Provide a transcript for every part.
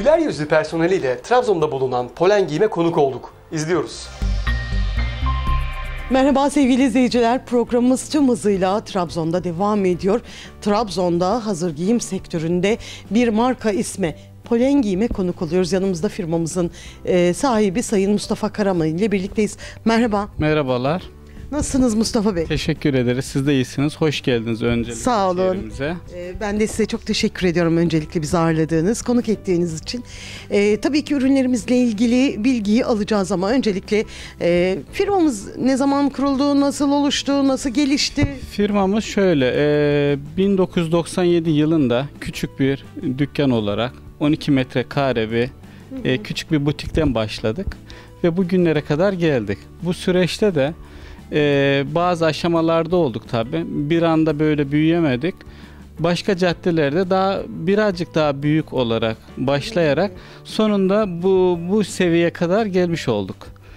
Güler yüzlü personeliyle Trabzon'da bulunan Polen Giyim'e konuk olduk. İzliyoruz. Merhaba sevgili izleyiciler, programımız tüm hızıyla Trabzon'da devam ediyor. Trabzon'da hazır giyim sektöründe bir marka ismi Polen Giyim'e konuk oluyoruz. Yanımızda firmamızın sahibi Sayın Mustafa Karaman ile birlikteyiz. Merhaba. Merhabalar. Nasılsınız Mustafa Bey? Teşekkür ederiz. Siz de iyisiniz. Hoş geldiniz öncelikle. Sağ olun. Yerimize. Ben de size çok teşekkür ediyorum öncelikle bizi ağırladığınız, konuk ettiğiniz için. Tabii ki ürünlerimizle ilgili bilgiyi alacağız ama öncelikle firmamız ne zaman kuruldu, nasıl oluştu, nasıl gelişti? Firmamız şöyle, 1997 yılında küçük bir dükkan olarak 12 metrekare bir küçük bir butikten başladık ve bugünlere kadar geldik. Bu süreçte de bazı aşamalarda olduk tabii. Bir anda böyle büyüyemedik. Başka caddelerde birazcık daha büyük olarak başlayarak sonunda bu seviyeye kadar gelmiş olduk.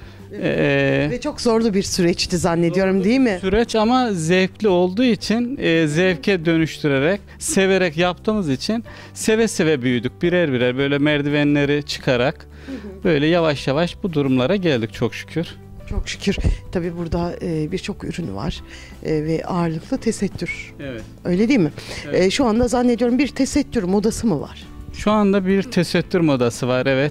Ve çok zorlu bir süreçti zannediyorum, değil mi? Süreç ama zevkli olduğu için zevke dönüştürerek, severek yaptığımız için seve seve büyüdük. Birer birer böyle merdivenleri çıkarak böyle yavaş yavaş bu durumlara geldik çok şükür. Çok şükür. Tabii burada birçok ürün var ve ağırlıklı tesettür. Evet. Öyle değil mi? Evet. Şu anda zannediyorum bir tesettür modası mı var? Şu anda bir tesettür modası var, evet.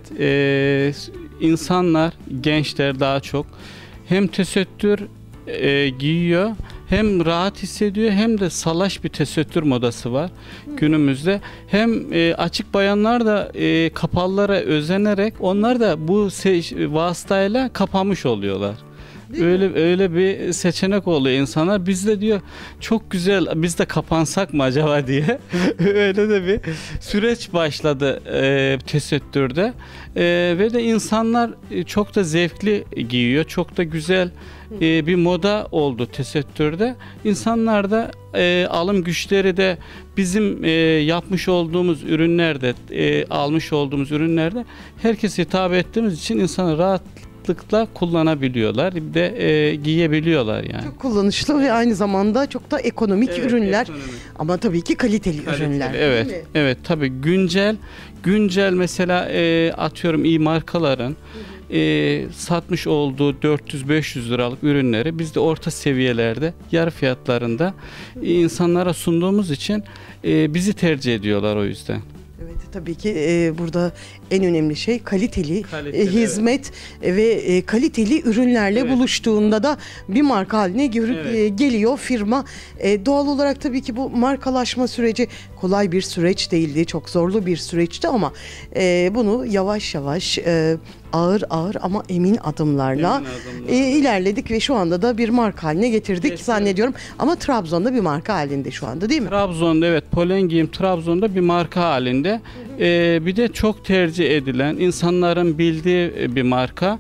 İnsanlar, gençler daha çok hem tesettür giyiyor, hem rahat hissediyor, hem de salaş bir tesettür modası var günümüzde. Hem açık bayanlar da kapalılara özenerek onlar da bu vasıtayla kapamış oluyorlar. Öyle bir seçenek oluyor insanlar. Biz de diyor çok güzel, biz de kapansak mı acaba diye. Öyle de bir süreç başladı tesettürde. Ve de insanlar çok da zevkli giyiyor. Çok da güzel bir moda oldu tesettürde. İnsanlar da alım güçleri de bizim yapmış olduğumuz ürünlerde, almış olduğumuz ürünlerde herkese hitap ettiğimiz için insanlar rahatlıkla kullanabiliyorlar. Bir de giyebiliyorlar yani. Çok kullanışlı ve aynı zamanda çok da ekonomik ürünler. Ekonomik. Ama tabii ki kaliteli ürünler. Evet. Değil mi? Evet, tabii güncel mesela atıyorum iyi markaların satmış olduğu 400-500 liralık ürünleri biz de orta seviyelerde yarı fiyatlarında insanlara sunduğumuz için bizi tercih ediyorlar o yüzden. Evet, tabii ki burada en önemli şey kaliteli hizmet evet. Ve kaliteli ürünlerle Evet. buluştuğunda da bir marka haline Evet. geliyor firma. Doğal olarak tabii ki bu markalaşma süreci kolay bir süreç değildi. Çok zorlu bir süreçti ama bunu yavaş yavaş ağır ama emin adımlarla ilerledik ve şu anda da bir marka haline getirdik Evet. zannediyorum. Ama Trabzon'da bir marka halinde şu anda, değil mi? Trabzon'da, evet, Polen Giyim Trabzon'da bir marka halinde. Bir de çok tercih edilen, insanların bildiği bir marka.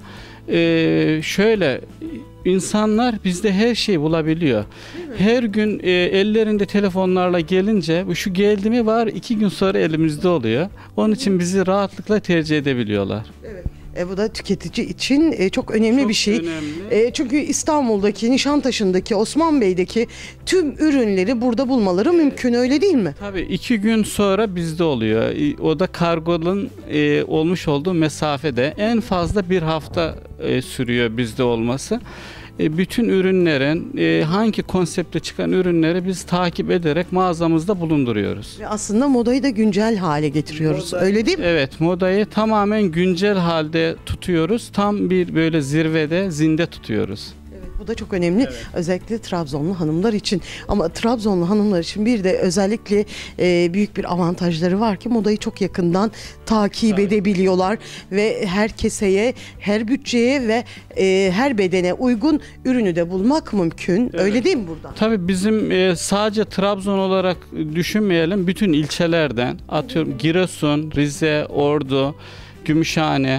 Şöyle, insanlar bizde her şeyi bulabiliyor. Her gün ellerinde telefonlarla gelince şu geldi mi var, 2 gün sonra elimizde oluyor. Onun için bizi rahatlıkla tercih edebiliyorlar. Evet. Bu da tüketici için çok önemli Çok bir şey. önemli. Çünkü İstanbul'daki, Nişantaşı'ndaki, Osmanbey'deki tüm ürünleri burada bulmaları mümkün, öyle değil mi? Tabii 2 gün sonra bizde oluyor. O da kargonun olmuş olduğu mesafede en fazla bir hafta sürüyor bizde olması. Bütün ürünlerin hangi konseptle çıkan ürünleri biz takip ederek mağazamızda bulunduruyoruz. Ve aslında modayı da güncel hale getiriyoruz, öyle değil mi? Evet, modayı tamamen güncel halde tutuyoruz. Tam bir böyle zirvede, zinde tutuyoruz. Evet, bu da çok önemli. Evet. Özellikle Trabzonlu hanımlar için. Ama Trabzonlu hanımlar için bir de özellikle büyük bir avantajları var ki modayı çok yakından takip edebiliyorlar ve her keseye, her bütçeye ve her bedene uygun ürünü de bulmak mümkün. Evet. Öyle değil mi burada? Tabii bizim sadece Trabzon olarak düşünmeyelim. Bütün ilçelerden, atıyorum Giresun, Rize, Ordu, Gümüşhane,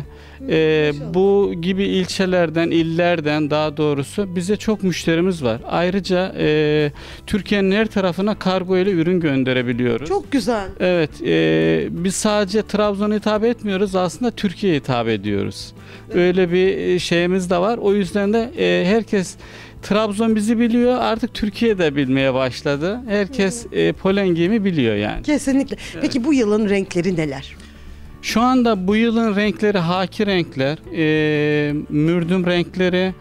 bu gibi ilçelerden, illerden daha doğrusu bize çok müşterimiz var. Ayrıca Türkiye'nin her tarafına kargo ile ürün gönderebiliyoruz. Çok güzel. Evet, biz sadece Trabzon'a hitap etmiyoruz, aslında Türkiye'ye hitap ediyoruz. Öyle bir şeyimiz de var. O yüzden de herkes Trabzon bizi biliyor, artık Türkiye'de bilmeye başladı. Herkes Polen Giyim'i biliyor yani. Kesinlikle. Peki bu yılın renkleri neler? Şu anda bu yılın renkleri haki renkler, mürdüm renkleri,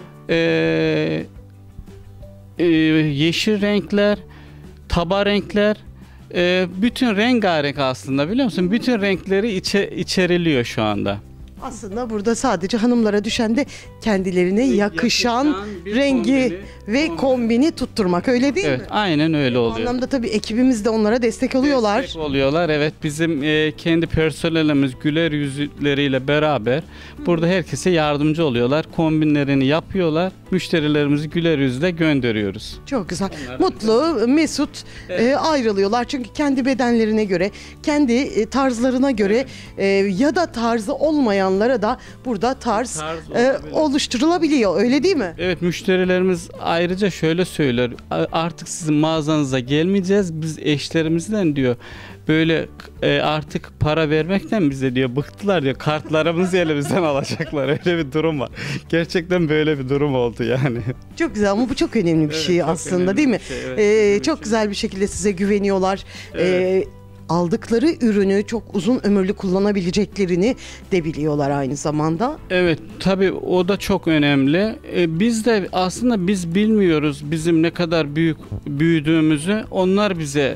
yeşil renkler, taba renkler, bütün rengarenk aslında, biliyor musun? Bütün renkleri içeriliyor şu anda. Aslında burada sadece hanımlara düşen de kendilerine yakışan bir rengi kombini, ve kombini tutturmak, öyle değil Evet, mi? aynen öyle Bu oluyor. anlamda tabii ekibimiz de onlara destek oluyorlar. Destek oluyorlar. Evet, bizim kendi personelimiz güler yüzleriyle beraber burada herkese yardımcı oluyorlar. Kombinlerini yapıyorlar. Müşterilerimizi güler yüzle gönderiyoruz. Çok güzel. Onlar Mutlu, mesut ayrılıyorlar. Çünkü kendi bedenlerine göre, kendi tarzlarına göre ya da tarzı olmayanlara da burada tarz olabilir. oluşturulabiliyor. Öyle değil mi? Evet, müşterilerimiz ayrıca şöyle söyler. Artık sizin mağazanıza gelmeyeceğiz. Biz eşlerimizden diyor böyle artık para vermekten bize diyor bıktılar diyor. Kartlarımızı elimizden alacaklar. Öyle bir durum var. Gerçekten böyle bir durum oldu yani. Çok güzel ama bu çok önemli bir Evet, şey çok aslında, önemli değil mi? bir şey, evet, önemli bir Çok şey. güzel bir şekilde size güveniyorlar. Evet. Aldıkları ürünü çok uzun ömürlü kullanabileceklerini de biliyorlar aynı zamanda. Evet, tabii o da çok önemli. Biz de aslında biz bilmiyoruz bizim ne kadar büyüdüğümüzü. Onlar bize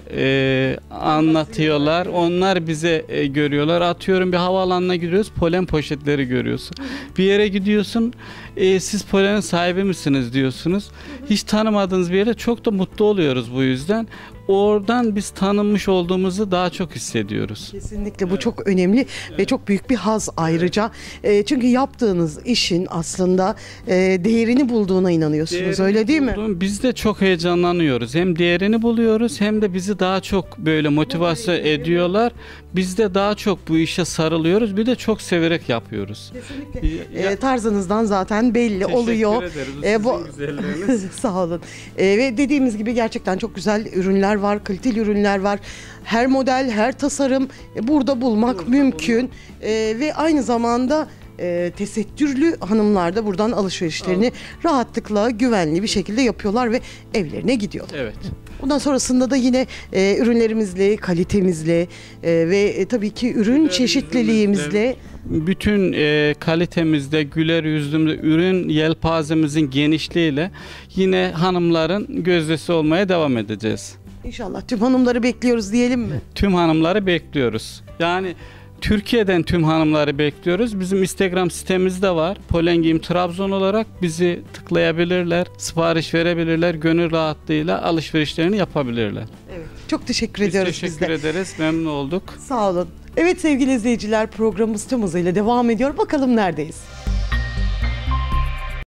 anlatıyorlar. Onlar bize görüyorlar. Atıyorum, bir havaalanına gidiyoruz, polen poşetleri görüyorsun. Bir yere gidiyorsun, siz polenin sahibi misiniz diyorsunuz. Hiç tanımadığınız bir yere çok da mutlu oluyoruz bu yüzden. Oradan biz tanınmış olduğumuzu daha çok hissediyoruz. Kesinlikle bu çok önemli ve çok büyük bir haz ayrıca. Çünkü yaptığınız işin aslında değerini bulduğuna inanıyorsunuz, öyle değil mi? Biz de çok heyecanlanıyoruz. Hem değerini buluyoruz hem de bizi daha çok böyle motivasyon ediyorlar. Biz de daha çok bu işe sarılıyoruz. Bir de çok severek yapıyoruz. Kesinlikle. Tarzınızdan zaten belli oluyor. Teşekkür ederiz. Bu Sizin güzelliğiniz. sağ olun. Ve dediğimiz gibi gerçekten çok güzel ürünler var, kaliteli ürünler var. Her model, her tasarım burada bulmak mümkün. Ve aynı zamanda tesettürlü hanımlar da buradan alışverişlerini rahatlıkla, güvenli bir şekilde yapıyorlar ve evlerine gidiyorlar. Evet. Bundan sonrasında da yine ürünlerimizle, kalitemizle ve tabii ki ürün çeşitliliğimizle Bütün kalitemizde, güler yüzlümüzde, ürün yelpazemizin genişliğiyle yine hanımların gözdesi olmaya devam edeceğiz. İnşallah tüm hanımları bekliyoruz diyelim mi? Tüm hanımları bekliyoruz. Yani Türkiye'den tüm hanımları bekliyoruz. Bizim Instagram sitemiz de var. Polen Giyim Trabzon olarak bizi tıklayabilirler, sipariş verebilirler, gönül rahatlığıyla alışverişlerini yapabilirler. Evet. Çok teşekkür Biz ediyoruz teşekkür biz de. ederiz, memnun olduk. Sağ olun. Evet sevgili izleyiciler, programımız tüm hızıyla devam ediyor. Bakalım neredeyiz?